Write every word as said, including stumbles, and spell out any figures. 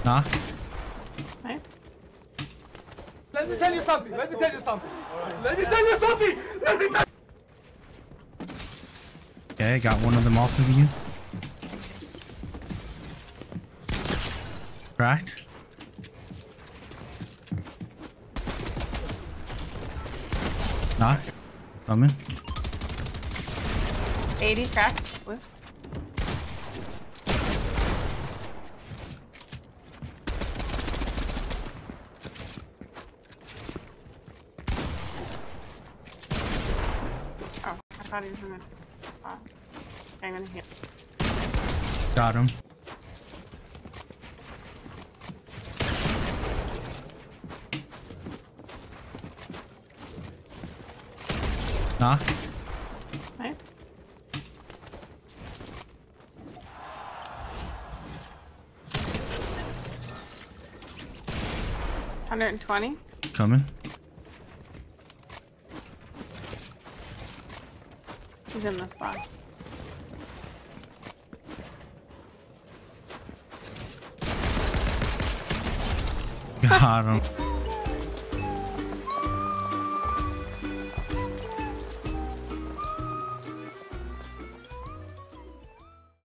Knock. Nice. Let me tell you something. Let me tell you something. Let me tell you something. Let me tell Okay, got one of them off of you. Cracked. Knock. Coming. eighty cracked. Blue. Oh, I thought he was gonna. Uh, I'm gonna hit. Got him. Knock. Nice. one hundred twenty. Coming. He's in the spot. Got him.